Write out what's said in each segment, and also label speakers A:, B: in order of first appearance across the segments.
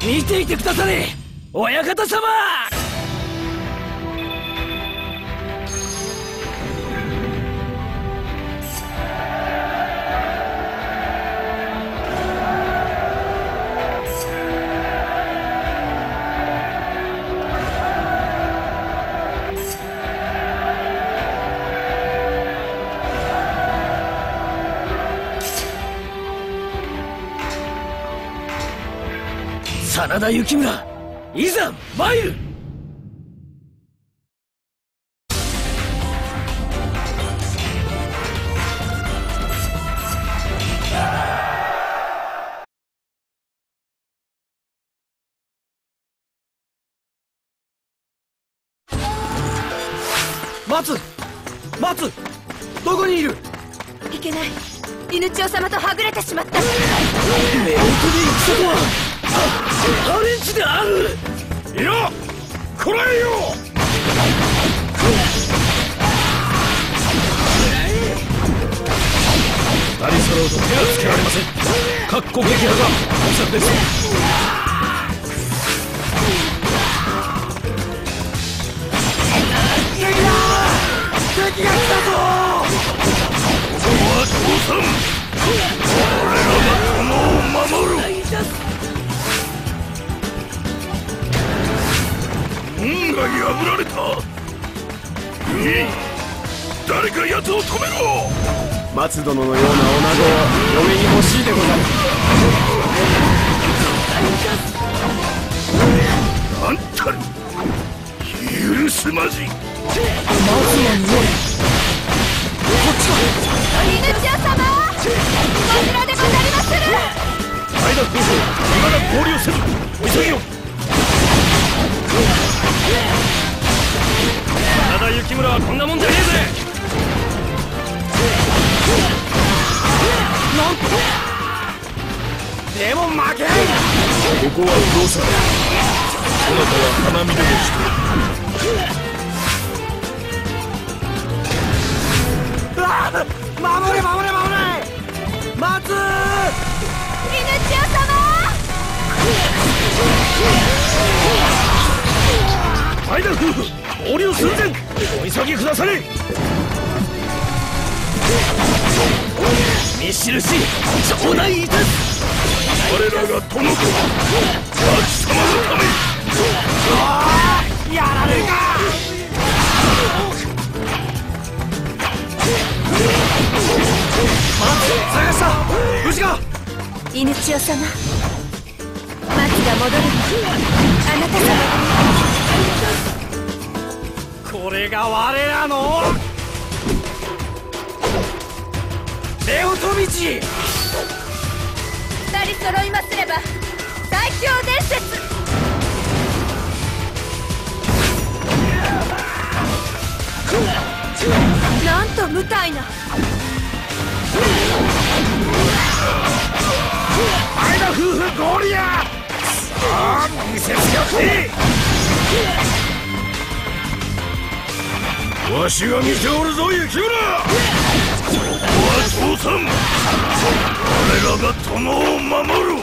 A: 見ていてくだされ親方様。真田幸村、いざ参る。松どこにいる。
B: いけない、犬千代様とはぐれてしまった。
A: 夫婦で戦とは破廉恥である。
C: いや、こらえよう。二人揃うと手がつけられません。かっこ撃破が本策です。
A: 敵が来たぞ。
C: ここは父さん、俺らが殿を守る。門が破られた。いい、誰か奴を止めろ。
D: 松殿のような女子を嫁に欲しいでござる。
C: あんたに許すまじ。
A: 松の匂い。こっちだ。
B: 犬千代様、こちらでござりまする。
C: 前田夫婦、まだ合流せずお急ぎを。真田幸村はこんなもんじゃねえぜ。
A: なんとでも負けん。
C: ここは不動産。そなたは花見でもして。
A: 守れ松。
B: 犬千代様。
C: 前田夫婦、合流寸前、お急ぎくだされ。
A: 見印頂戴いたす。
C: 我らが殿と町様のため。
A: やられるか。探した。無事か。
B: 犬千代様、松が戻る。あなた様。
A: これが我らの夫婦道。
B: 二人揃いますれば最強伝説。なんと無体な。
C: 前田夫婦合流や。さあ見せつけて。わしが見ておるぞ幸村。ここは父さん、我らが殿を守る。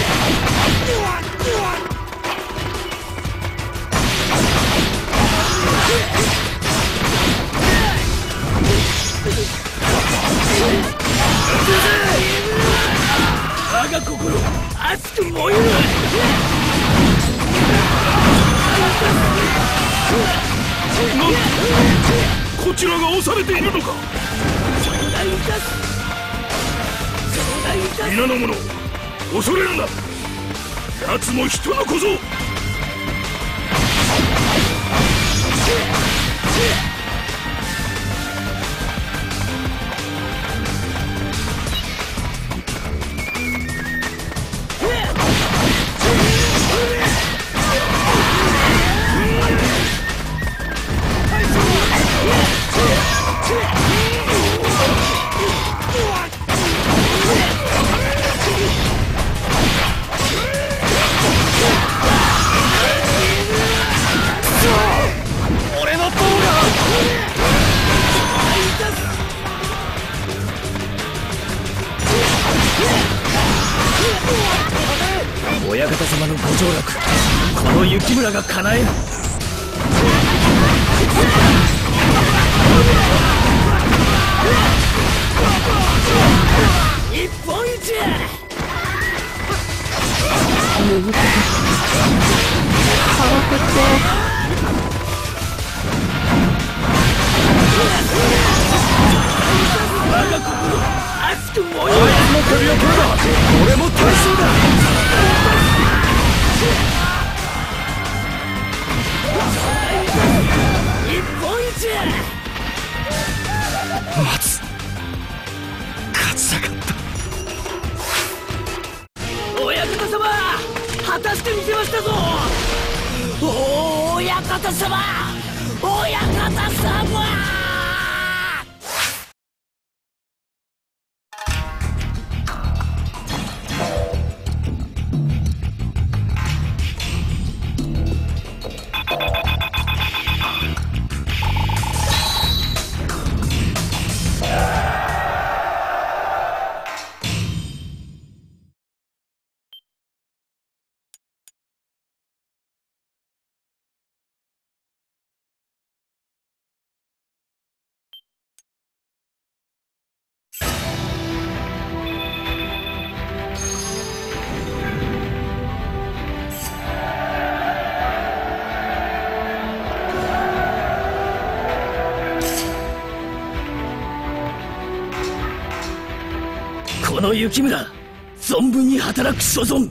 A: 我が心熱く燃える。
C: なんこちらが押されているのか。皆の者、恐れるな。奴も人の小僧。
A: 親方様のご上洛、この雪村が叶える。一本一。我が心熱く燃える。あいつの首を取れば俺も大将だ。一本一。待つ。勝ちたかった。親方様、果たしてみせましたぞ。おお、親方様、親方様。この雪村、存分に働く所存。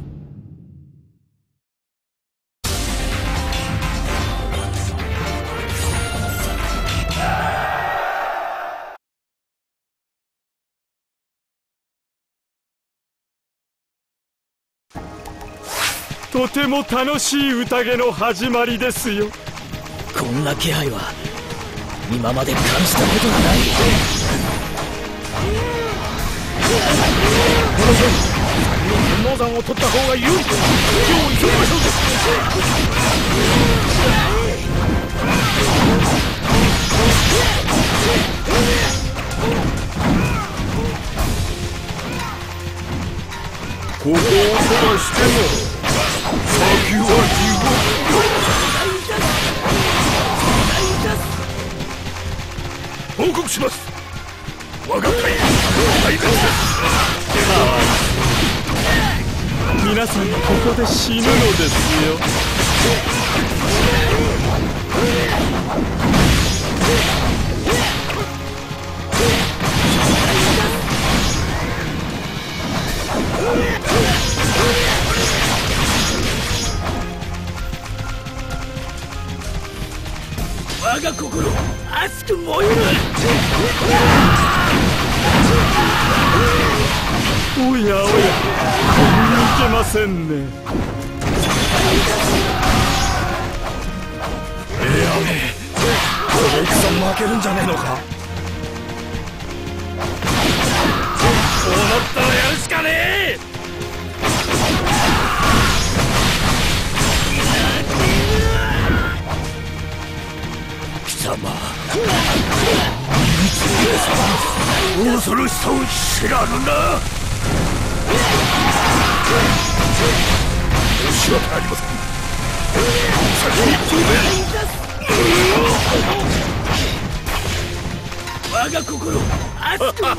D: とても楽しい宴の始まりですよ。
A: こんな気配は今まで感じたことがない。この際、天王山を取った方が有利。手を急ぎましょう。
D: ここを飛ばしても先は地獄。
C: 報告します。我が隊敗北です。
D: 皆さんここで死ぬのですよ。
A: 我が心熱く燃える。
D: おやおや、これにいけませんね。
C: この戦負けるんじゃねえのか。こうなったらやるしかねえ。貴様、恐ろしさを知らぬな。申し訳ありません。先に飛べ。
A: 我が心熱く燃える。
C: やりおるわ。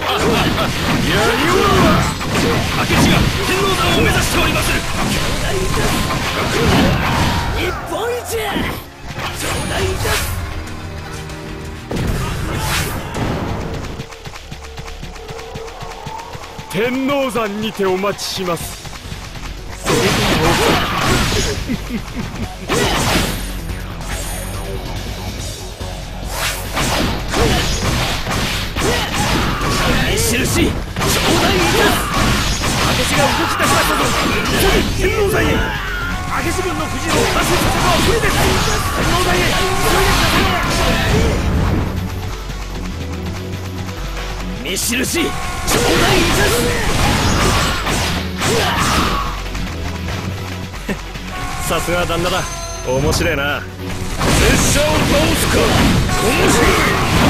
C: 明智が天王山を目指しております。
A: 一本一。頂戴いたす。
D: 天王山にてお待ちします。
A: 印、頂戴いたす。明智が動き出しましたぞ。急ぎ天王山へ。明智軍の布陣を完成させるのは無理です。天王山へ急いでください。見印、頂戴いたす。
D: さすが旦那だ。面白いな。
C: 拙者を倒すか。面白い。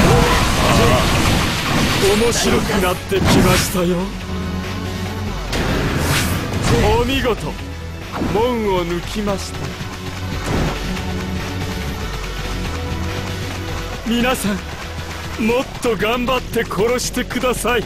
D: 面白くなってきましたよ。お見事。 門を抜きました。皆さん、もっと頑張って殺してください。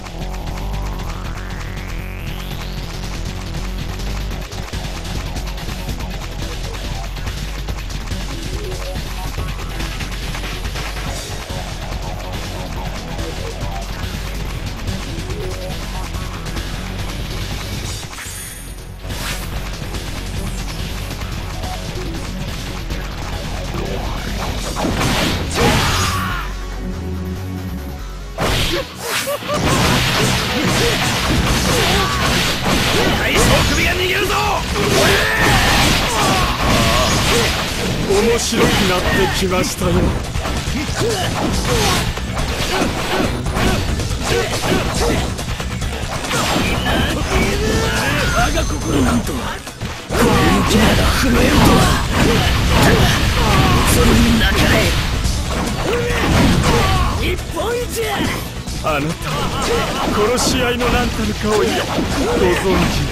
C: 大将首が逃げるぞ。
D: 面白くなってきましたよ。
A: 我が心なんとこれの気なら震えるとは。それに中へ日本一。
D: あなた、殺し合いの何たるかをご存知。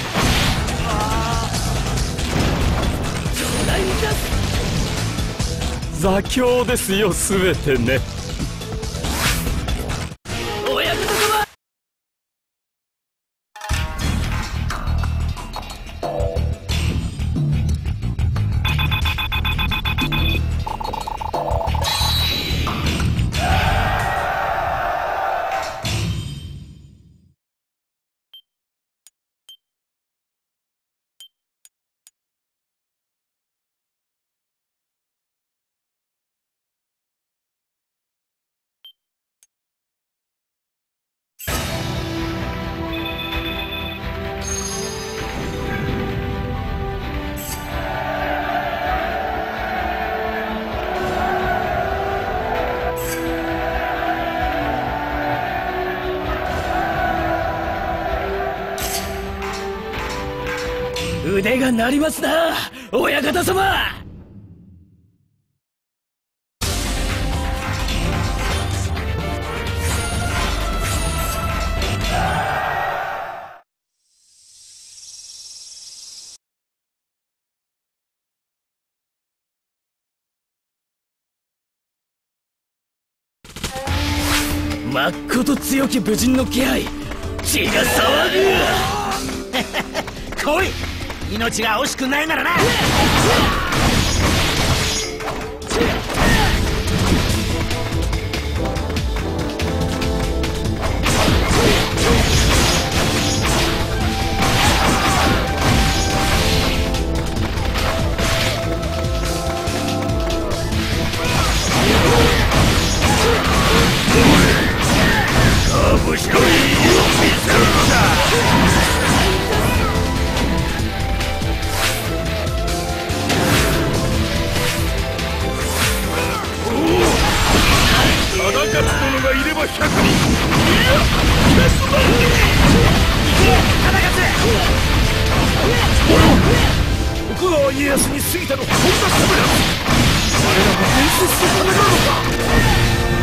D: 座興ですよ、すべてね。
A: お役人様。腕が鳴りますな、親方様。まっこと強き武人の気配、血が騒ぐ。来い、命が惜しくないならな。
C: 面白い意を見せるのだ。忠勝殿がいれば100人。いや、決断で。行け、忠勝。徳川家康に過ぎたのこんなためだ。我らが伝説のためなのか。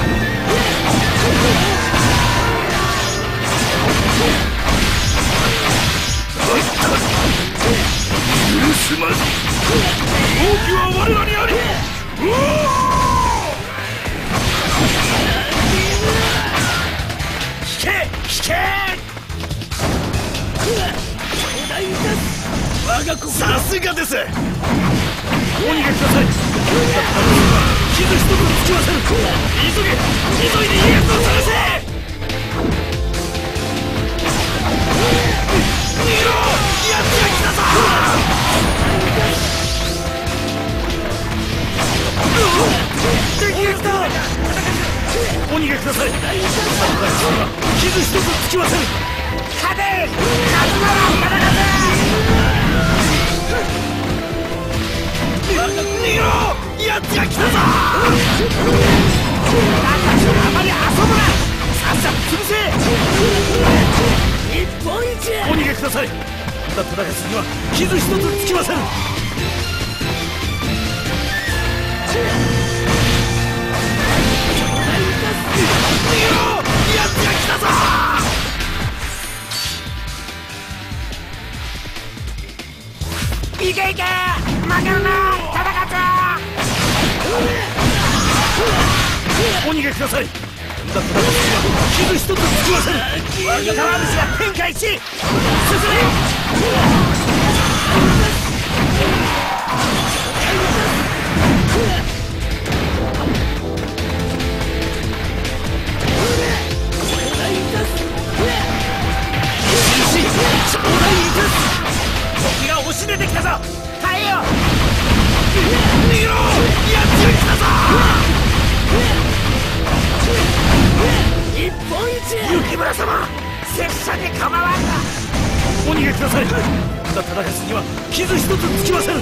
C: 許すまじ。王旗は我らにあり。聞け聞け。我が子さすがです。お逃げください。傷一つつきません。急いで家康を探せ。逃げろ、やつが来たぞ。敵が来た。お逃げください。傷一つつきません。勝て、勝つなら戦逃げろ、やつが来たぞ。あまり遊ぶな。さっさと潰せ。日本一。お逃げください。忠勝には傷一つつきません。逃げろ、やつが来たぞ。 いけいけ、負けるな、戦つ。お逃げください。だったら傷一つつきません。我が川主が天下一。進め。時が押し出てきたぞ。耐えよ。逃げろ。やっつけたぞ。
A: 日本一。
C: 雪村様、拙者に構わんな。お逃げください。だった中津には傷一つつきません。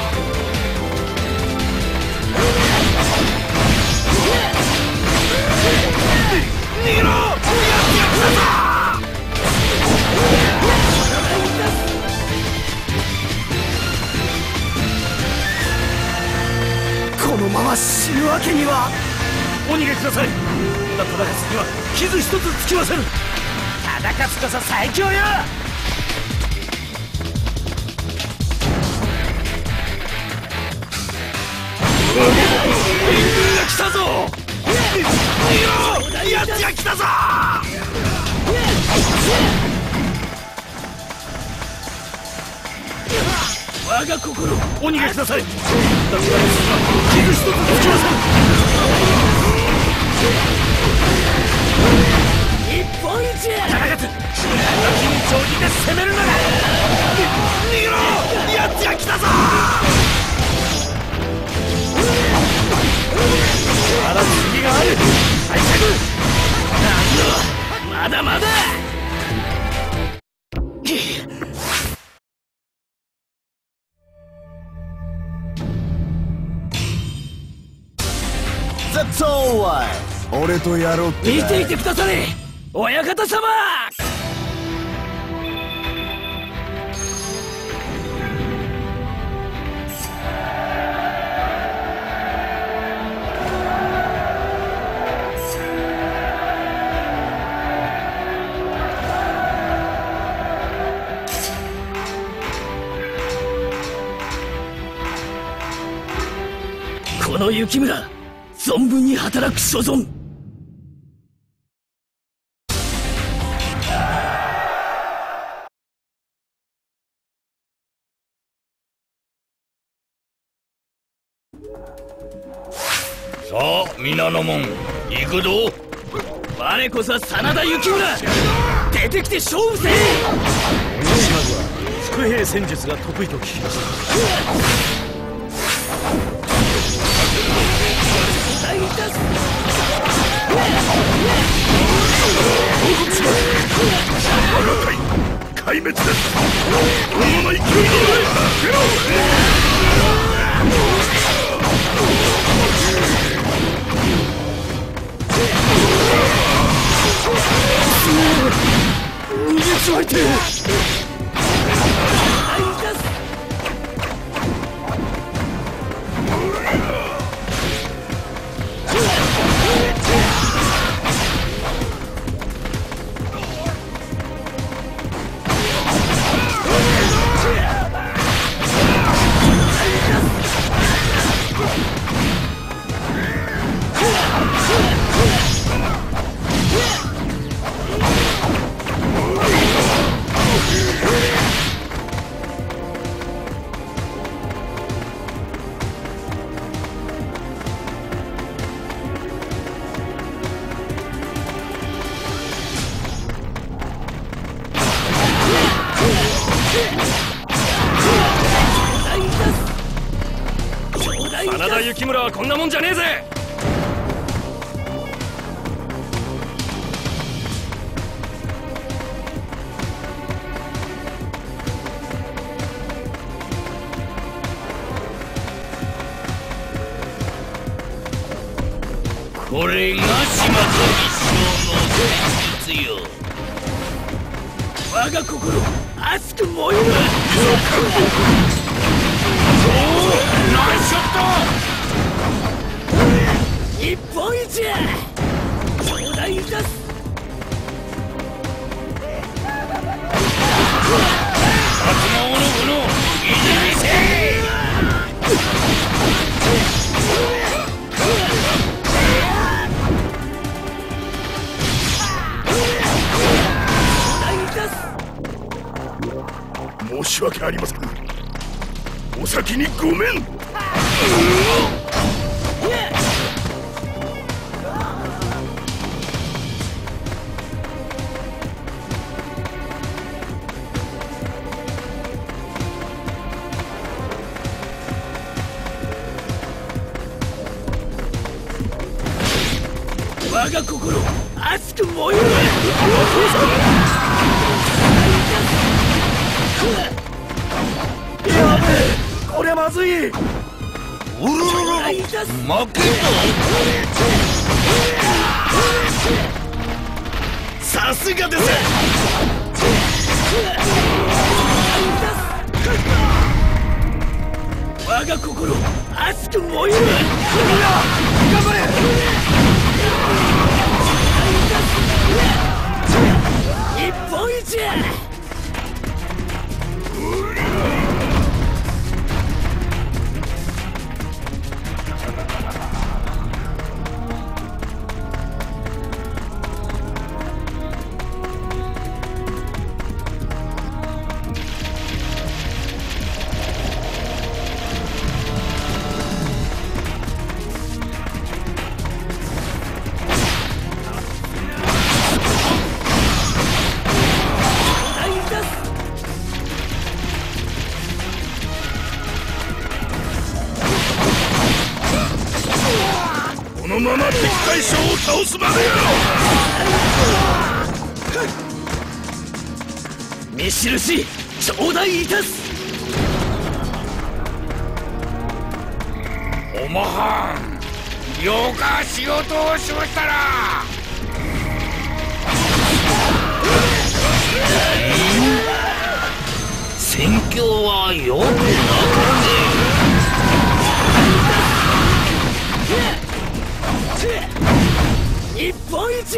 C: 逃げろ。やっつけたぞ。
A: このまま死ぬわけには。
C: お逃げください。だった中津には傷一つつきません。忠勝こそ最強よ。援軍が来たぞ。逃げろ。やつが来たぞ。
A: 我が心。
C: お逃げください。だったら傷一つつきません。
A: 日本一。
C: 忠勝、緊張にて攻めるなら。逃げろ。やつが来たぞ。まだ次がある。敗着。
A: まだまだ。
D: 俺とやろうって
A: 見ていてくだされ、親方様。この雪村、存分に働く所存。
C: さあ皆の者、行くぞ。
A: 我こそ真田幸村、出てきて勝負せ。
C: 鬼島津は伏兵戦術が得意と聞きました。我が隊壊滅です。このまま勢いに乗れ。出ろ。
A: 逃げちまいてえ。
C: 真田幸村はこんなもんじゃねえぜ。これが島と一生の戦術よ。
A: 我が心熱く燃える。
C: ナイスショット。
A: 日本一。頂戴いたす。
C: 薩摩おのこの意地見せ。 訳ありません。お先にごめん。
A: 我が心熱く燃える。
C: やべえ、こりゃまずい。
E: うるるる負け
C: さすがです。
A: 我が心熱く燃える。
C: 頑張れ。
A: 日本一。
C: このまま敵対将を倒すまでよ。
A: 見印頂戴いたす。
E: おまはんよか仕事をしましたら。戦況はよくなかね
A: 日本一。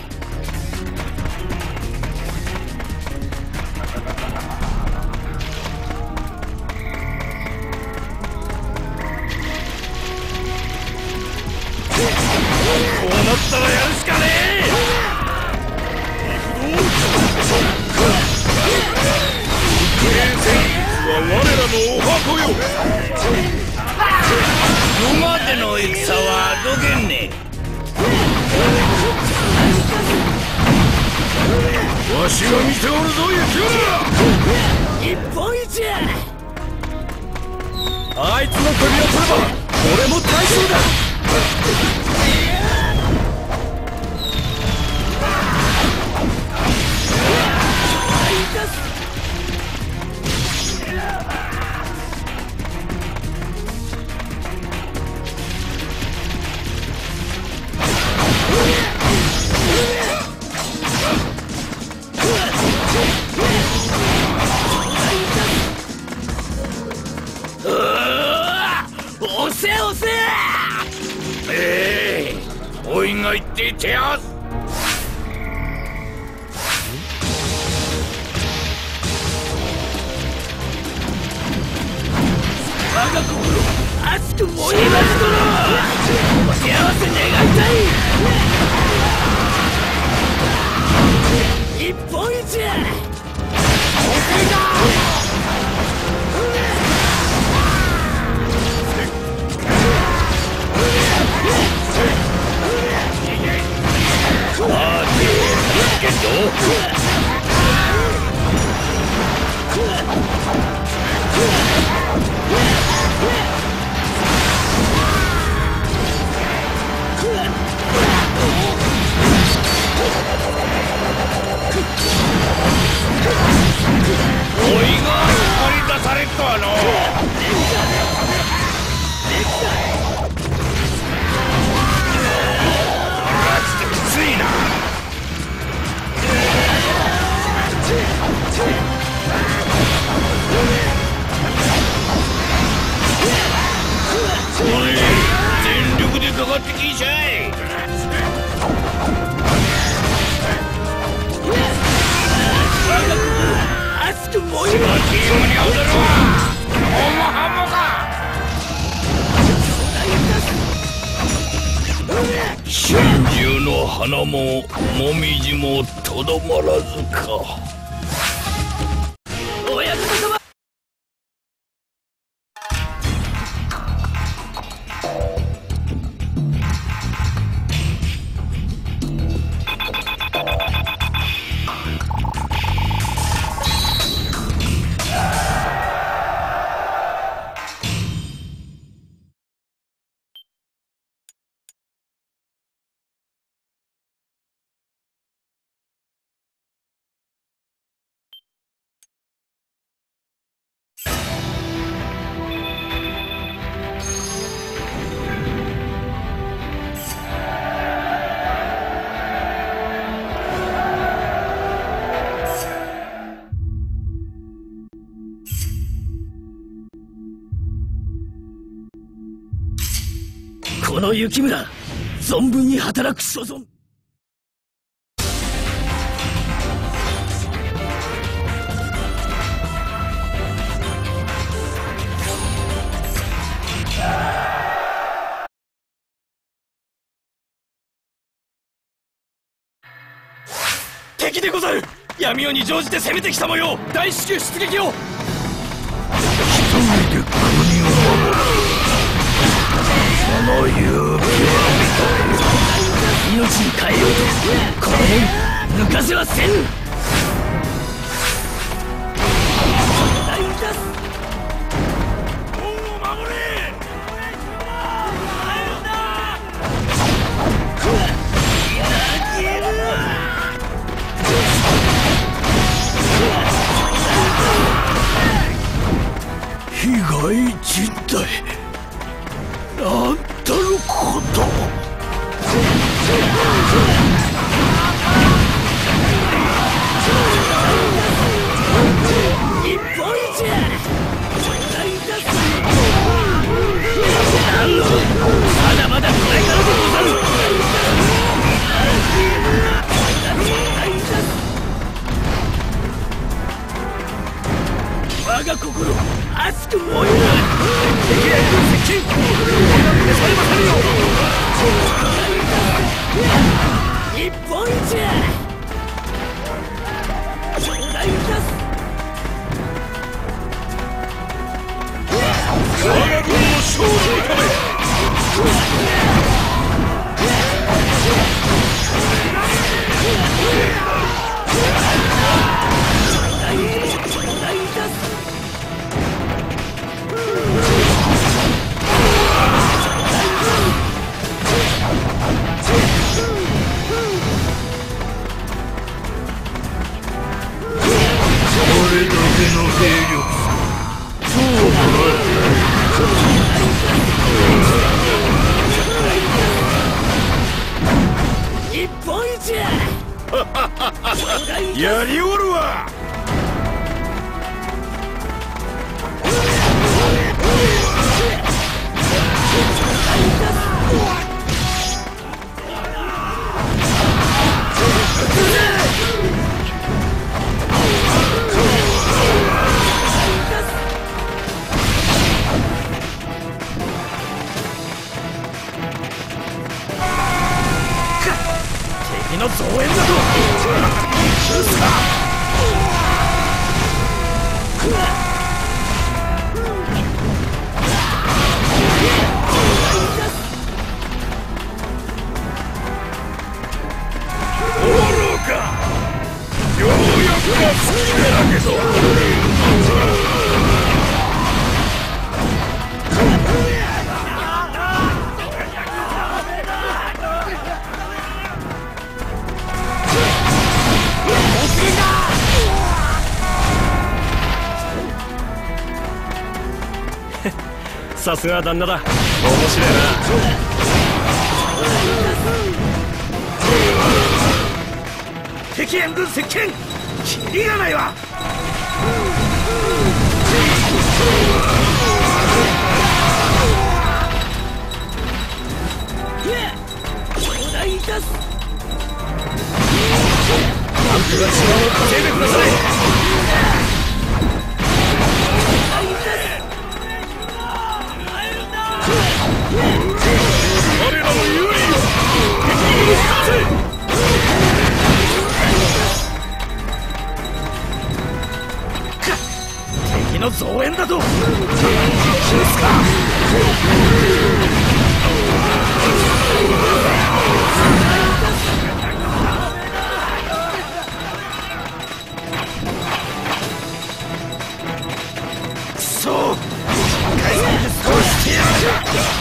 C: こうなったらやるしかねえ。は我らのお箱よ。
E: 今までの戦はどげんね。
C: わしが見ておるぞ雪
A: 日本一。
D: あいつの首を取れば俺も大将だ。
A: 押せ押せ。
E: おいが言っててやす。
A: 我が心熱く燃えますとの幸せ願いたい。日本一。
E: おいが引っ張り出されっとはの。きついな。おい全力でかかってきんしゃい。
A: 熱く燃える。
E: チームに踊るわ。おもはもか。春秋の花ももみじもとどまらずか。
A: この雪村存分に働く所存。敵でござる。闇夜に乗じて攻めてきた模様。大至急出撃を。
E: 一人で国を守る、その勇気は
A: 命に変えようとこの辺抜かせはせん。
C: 門を守れ。
E: 被害実態なんたること。
A: 日本一まだまだこれからでござる。我が心熱く燃える。敵へ接近。召されませぬよ。日本一頂戴いたす。
C: 我が軍の勝利のため。これだけの兵力、そうもない。
A: 日本一
C: やりおるわ。
A: 敵の増援だと許すか。
C: 愚か。ようやくは好きだけど。
D: さすが旦那だ。面白いな。
C: 敵援軍接近。キリがないわ。
A: 頂戴いたす。
C: なんとか力を稼いでください。我らの有利を敵に押し出せ。敵の増援だと。許すか。くそ。海軍でそうしてやる。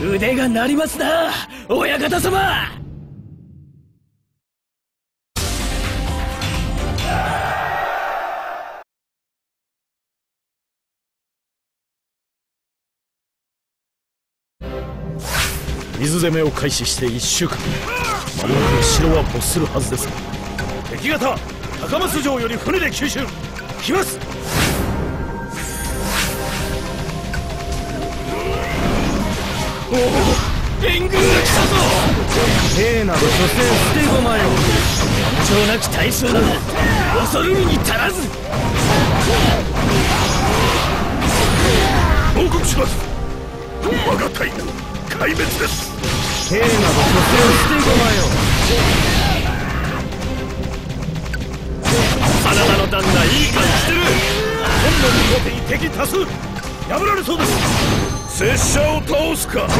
A: 腕が鳴りますな、親方様。
D: 水攻めを開始して1週間、間もなく城は没するはずです。敵方、高松城より船で急襲来ます。
A: おお、援軍が来たぞ。
C: 兵など所詮捨て駒よ。
A: 長なき大将など恐るるに足らず。
D: 報告します。我が隊壊滅です。
C: 兵など所詮捨て駒よ。
D: あなたの旦那いい感じしてる。本能の後手に敵多数破られそうです。拙者を倒すか。面白い。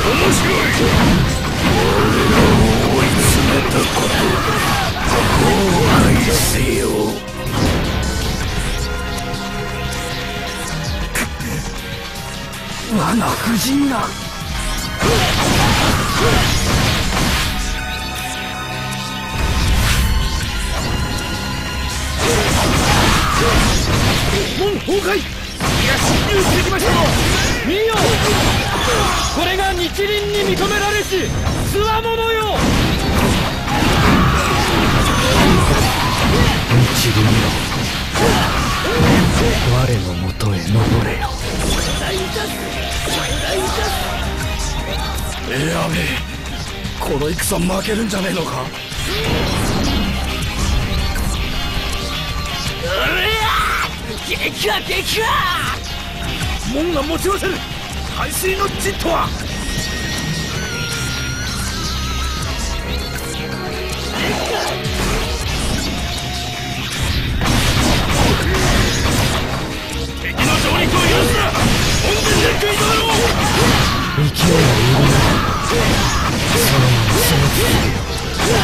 E: 追い詰めたこと後悔せよ。我が夫人が
D: 門崩壊。いや侵入してきましたぞ。
C: 見よ、これが日輪に認められしつわものよ。
E: 日輪よ、我のもとへ登れよ。やべえ、この戦負けるんじゃねえのか。
A: 激化激化。
D: 門が持ちませる。排水の陣とは。敵の上陸を許すな。門前で食い止めろ。
E: 勢いが緩まない。そのまま攻め続けよ。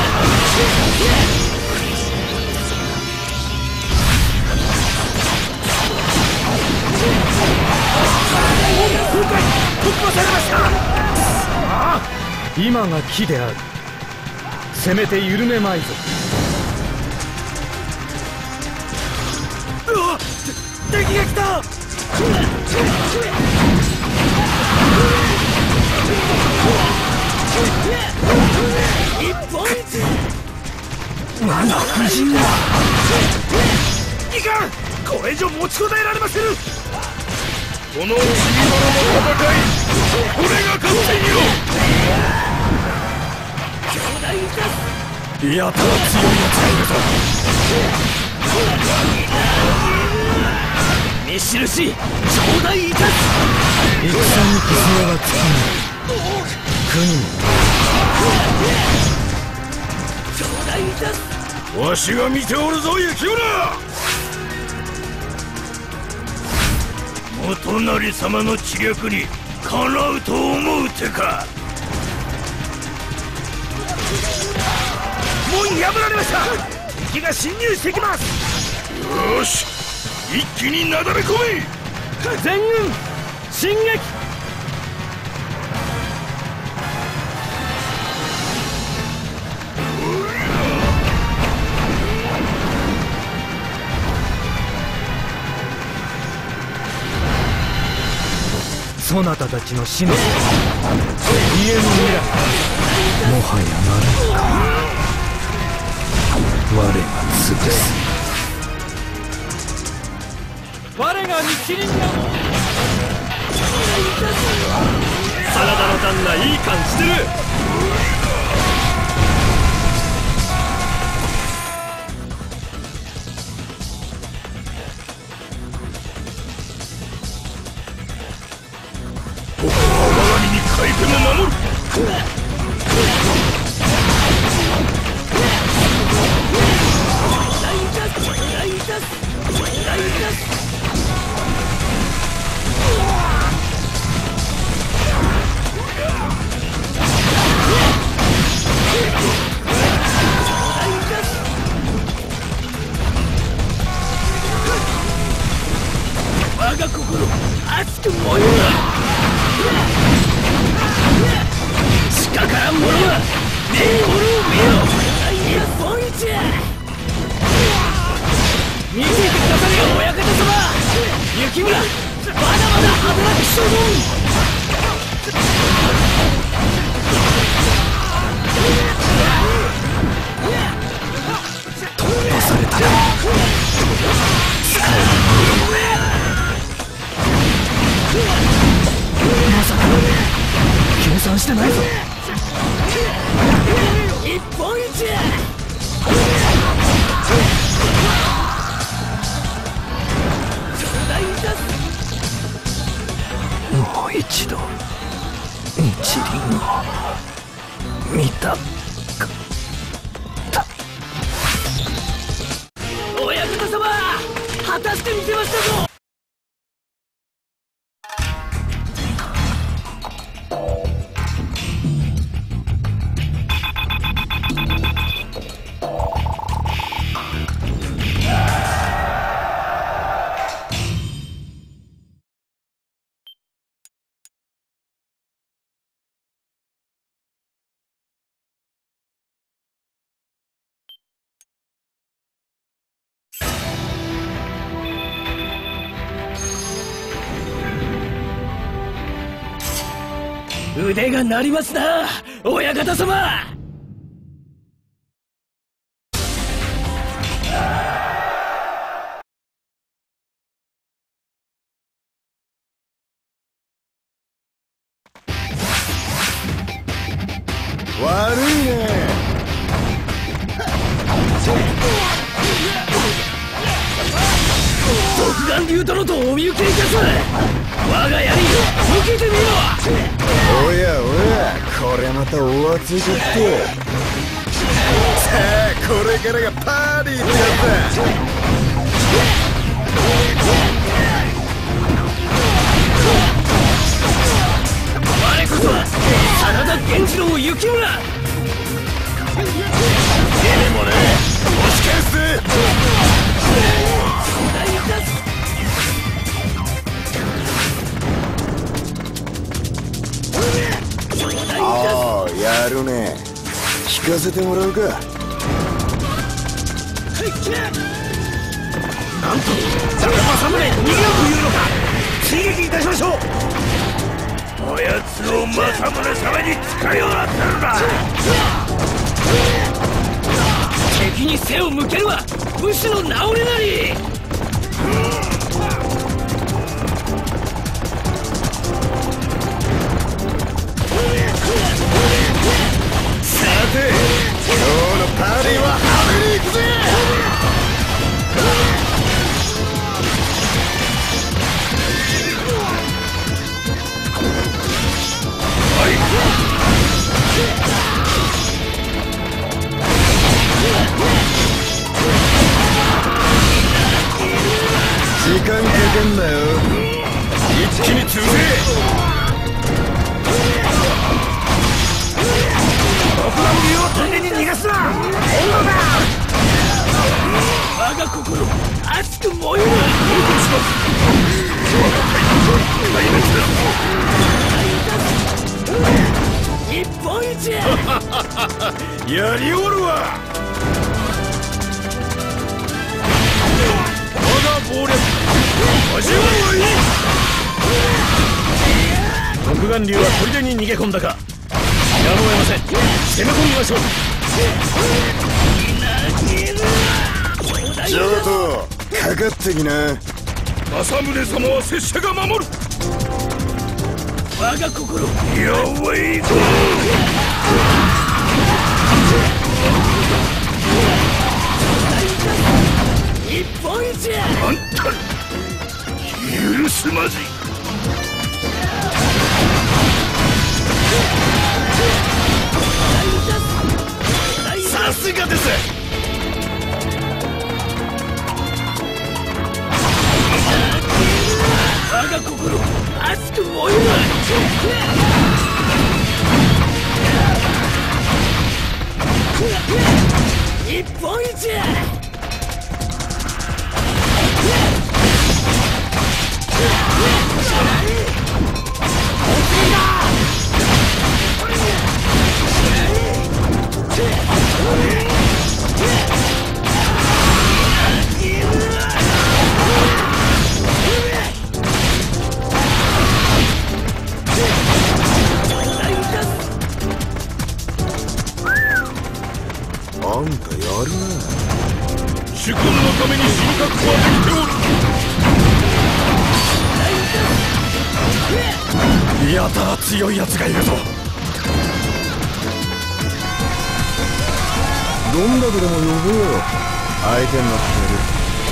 D: 崩壊、突破されました。
C: ああ、今が機である。せめて緩めまいぞ。
D: うわ、敵が来た。
A: 一本
E: 我が夫人が
D: いかん。これ以上持ちこたえられません。このちぎどろの戦い、俺が勝っていよう。
E: やたら強いやつがいるぞ。
A: 見印頂戴いたす。
E: 戦に傷がつかない国も
A: 頂戴いたす。
D: わしが見ておるぞ、幸村。元成様の知略にかなうと思うてか。門破られました。敵が侵入してきます。よし、一気になだれ込め。
C: 全軍進撃。そなたたちの死の家の未来、
E: もはやならぬか。我が潰す。
C: 我が日輪が。
D: 真田の旦那いい感じしてる。ここは我が身に書いても守る。
A: 我が心熱く燃える。 からん者は目に物を見ろ。日本一見せてくだされよ親方様。雪村まだまだ働き所存。
E: 突破されたら使えるものね。まさか計算してないぞ。
A: 日本一
E: もう一度日輪を見たかった。
A: 親方様果たしてみせましたぞ。腕が鳴りますな親方様。
F: 悪いね。
A: 独眼竜殿とお見受けいたす。我が槍受けてみろ。
F: おやおや、これまたお熱いって。さあこれからがパーティーってやつだ。
A: 我こそは真田源次郎雪村。
F: 君もね、押し返す。ああ、やるね。聞かせてもらうか。
D: なんと政宗逃げようというのか。追撃いたしましょう。こやつを政宗様に使いをなったのだ。
A: 敵に背を向けるは武士の名折れなり。
F: さて、今日のパーティーは派手に行くぜ。時間かけんなよ。一気に潰せ。
D: 独眼竜を天然に逃がすな。
A: 我が心熱く燃える。日本一
D: やりおるわ。我が謀略味わうがいい。独眼竜は砦に逃げ込んだか。やむを得ません。攻め込みましょう。
F: ジョート、かかってきな。
D: 政宗様は拙者が守る。
A: 我が心
D: やわいぞ。
A: 日本一
D: あんた許すまじ。
F: さすがです。
A: 我が心熱く燃える。日本一
E: やたら強いやつがいるぞ。
F: どんだけでも呼ぼうよ。相手になってやる。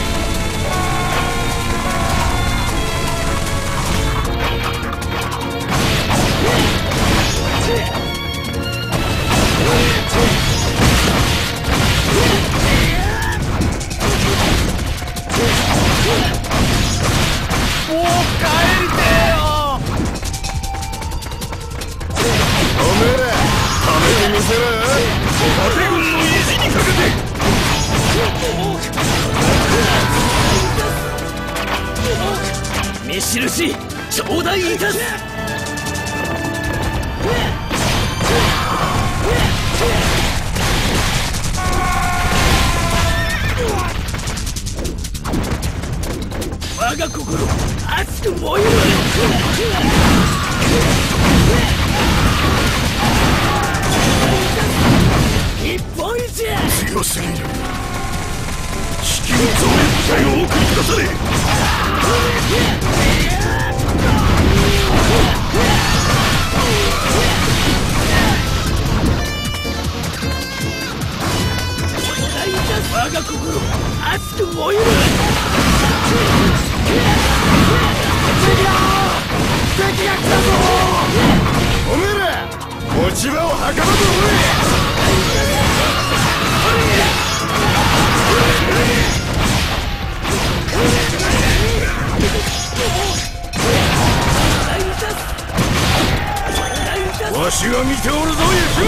C: もう帰りてえよ。
F: おめえら食べてみせろよ。
C: 盾軍の意地にかけて。
A: 見印頂戴いたす。我が心熱く燃える。日本一
D: 強すぎる。地球増援隊を送り出され。我が心熱く燃える。
C: 敵が来たぞ。
F: おめえら持ち場を墓場と
D: わしが見ておるぞ、雪村。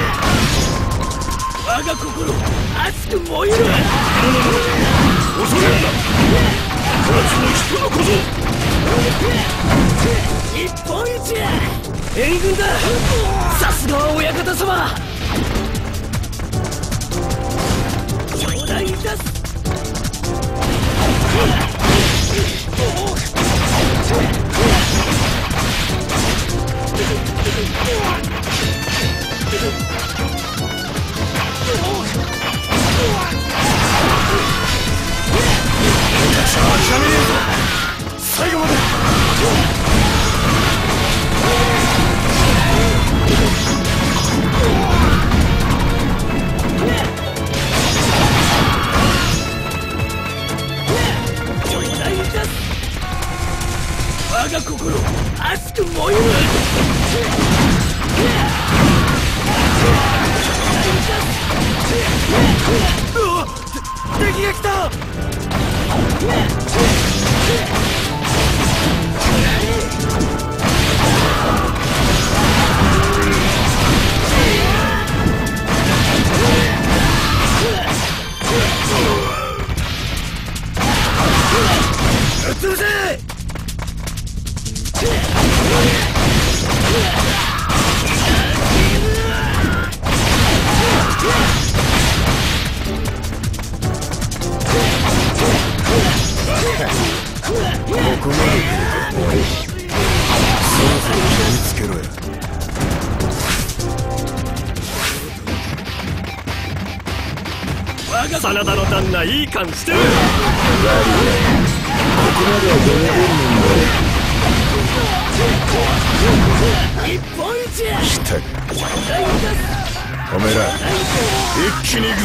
A: 我が心熱く燃える。
D: 恐れるな。奴の人の小僧。
A: 日本一援軍だ。さすがは親方様。頂戴いたす。
D: 最後まで。
A: 我が心熱く燃える。
C: 敵が来た。
A: 潰せ。
F: ここまで来るか。そろそろ気をつけろよ。
E: 真田の旦那いい感してる。
F: ここまではどうでも
A: 日本一
F: 来た。おめえら一気に行くぜ。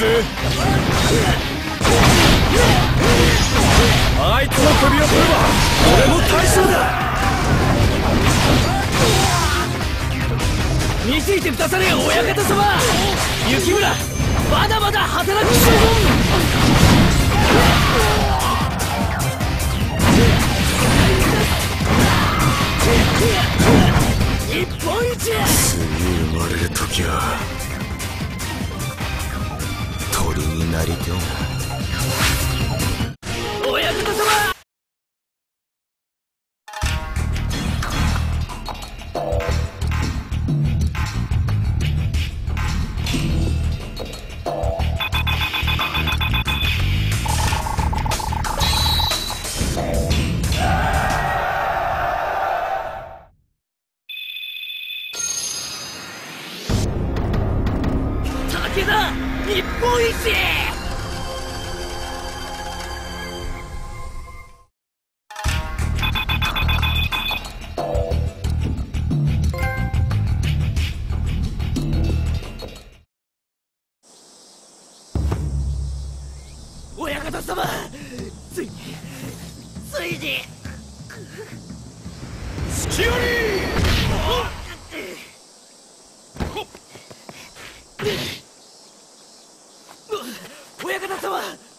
E: あいつの首を取れば俺も大将だ。
A: 見ついてくだされ親方様。雪村まだまだ働きしろ。日本一。
F: 次生まれる時は鳥になりてえな。
A: 親方様。武田日本一。 ついに
D: 月寄り
A: 親方様。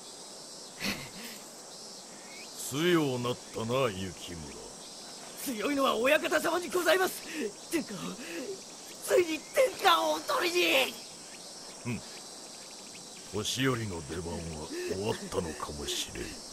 D: 強なったな雪村。
A: 強いのは親方様にございます。天下をついに天下をお取りに。
D: 年寄りの出番は終わったのかもしれん。